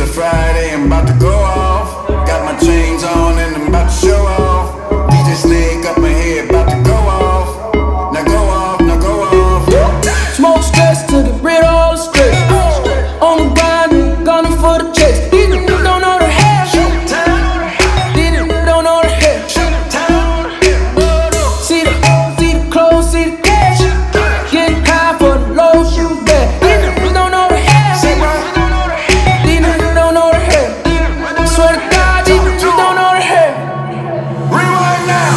Friday, I'm about to go off. Got my chains on and I'm about to show off. DJ Snake up my head, about to go off. Now go off, now go off. Smoke stress to get rid of all the stress. On the grind, gunning for the chase. These niggas don't know the hair. These niggas don't know the hair. See the clothes, see the cash. Getting high for the low, shoot back. These niggas don't know the hair. These niggas don't know the hair. Swear to God, these niggas don't know the hair. Rewind now.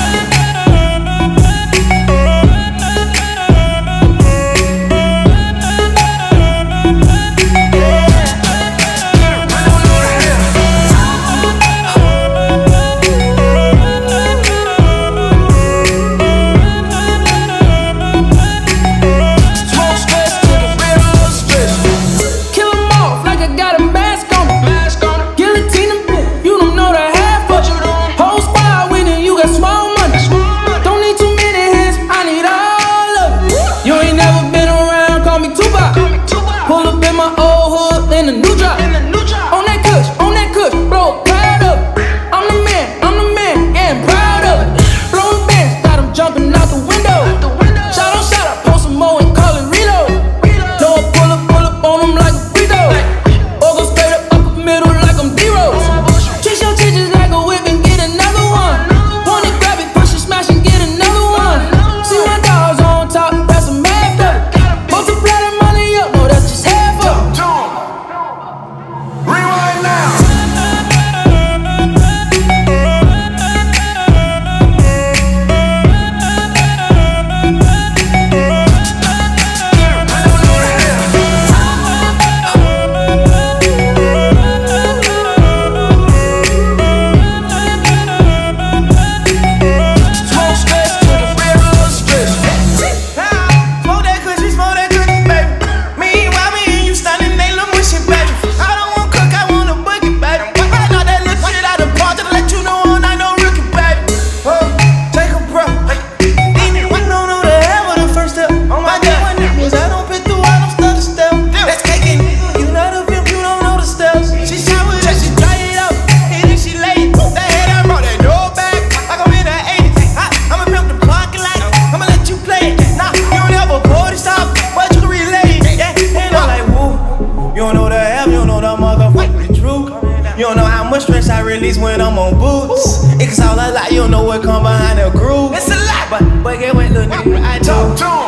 Pull up in my old hood in a new drop. On that kush, blow proud of it. I'm the man, yeah, I'm proud of it. Blowing bands, got him jumping out the window. Shot out, post some more and call it reload. No, I pull up on him like a free throw. Or go straight up the middle like I'm D-Rose. Twist your titties like a whip and get another one. Want it, grab it, push it, smash and get another one. See my dogs on top, that's a mad up. Multiply that money up, no, that's just half up. Rewind now. You don't know how much stress I release when I'm on boots. It's all a lie, you don't know what come behind the groove. It's a lie, but get wet, little nigga, I do.